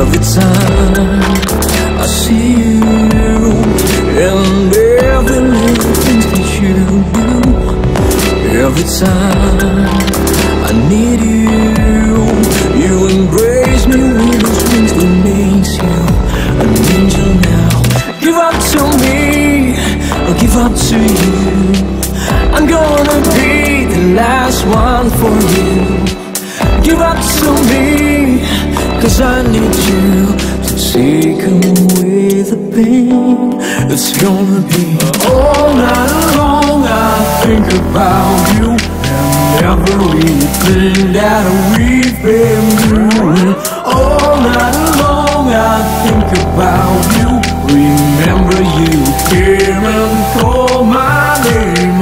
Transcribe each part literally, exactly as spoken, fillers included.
Every time I see you, and every little thing that you do, every time I need you, you embrace me with those wings that makes you an angel now. Give up to me, I'll give up to you. I'm gonna be the last one for you. Give up to me, cause I need you to take away the pain. It's gonna be all night long I think about you, and everything that we've been doing. All night long I think about you, remember you came and called my name.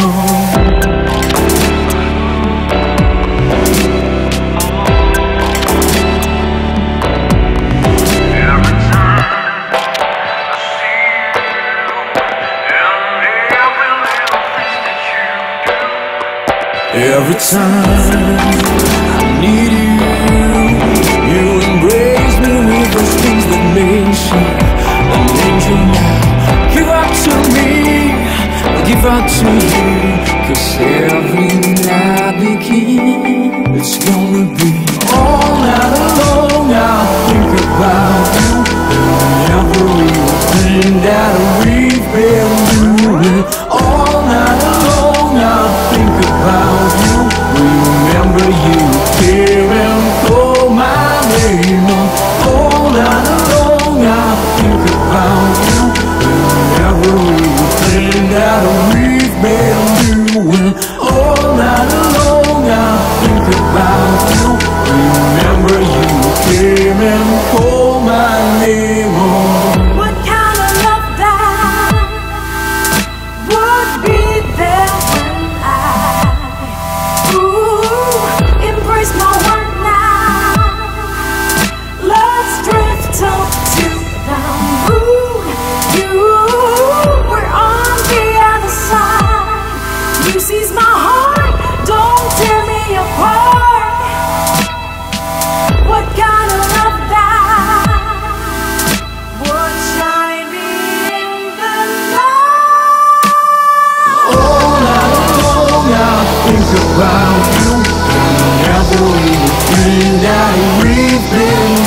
Every time I need you, you embrace me with those things that makes you an angel now. Give up to me, give up to you, cause every night begin. It's gonna be all night long I think about you, and everything that we've been doing. All night long I think about you, remember you came and called my name. All night long I think about you, and everything that we've been doing. All night long I think about you, remember you came and called my name. What kind of love that would be there when I ooh, embrace my one now? Let's drift up to the moon. You were on the other side. You seize my heart, don't tear me apart. What kind of love that would shine me in the night? All night long I think about you, and everything that we've been